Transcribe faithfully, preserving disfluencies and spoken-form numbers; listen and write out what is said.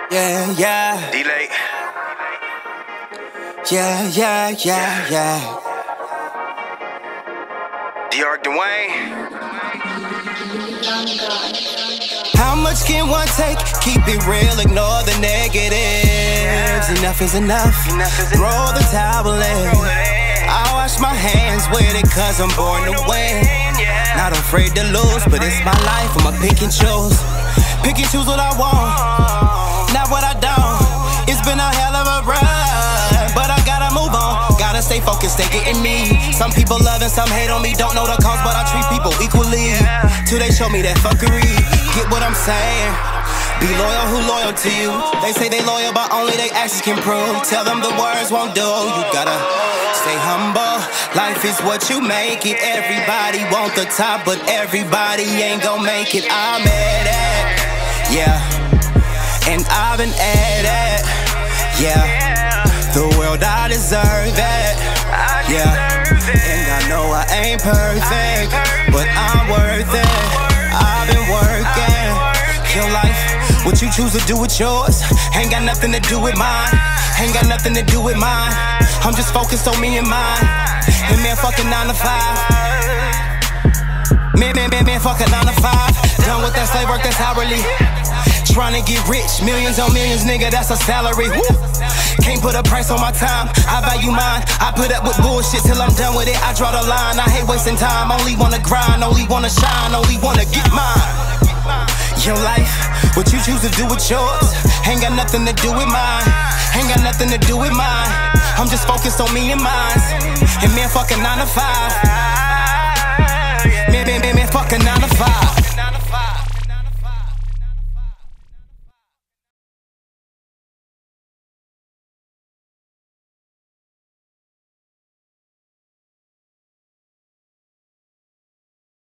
Yeah, yeah. Delay. Yeah, yeah, yeah, yeah. D-Arc Dwayne. How much can one take? Keep it real, ignore the negatives. Enough is enough. Enough is Throw enough. the towel in. Throw it in. I wash my hands with it cause I'm born to win. Yeah. Not afraid to lose, but it's my life, I'ma pick and choose. Pick and choose what I want, not what I don't. It's been a hell of a ride, but I gotta move on. Gotta stay focused, stay getting me. Some people love and some hate on me, don't know the cause, but I treat people equally. Till they show me that fuckery, get what I'm saying? Be loyal, who loyal to you? They say they loyal, but only they actions can prove. Tell them the words won't do. You gotta stay humble. Life is what you make it. Everybody want the top, but everybody ain't gon' make it. I'm at it, yeah. And I've been at it, yeah. The world, I deserve it, yeah. And I know I ain't perfect, but I'm worth it. I've been working. Your life, what you choose to do with yours, ain't got nothing to do with mine. Ain't got nothing to do with mine. I'm just focused on me and mine. And man, fucking nine to five. Man, man, man, man, fucking nine to five. Done with that slave work, that's hourly. Trying to get rich, millions on millions, nigga, that's a salary. Woo. Can't put a price on my time, I value mine. I put up with bullshit till I'm done with it. I draw the line, I hate wasting time. Only wanna grind, only wanna shine, only wanna get mine. Your life, what you choose to do with yours, ain't got nothing to do with mine. Ain't got nothing to do with mine. I'm just focused on me and mine. And man, fucking nine to five.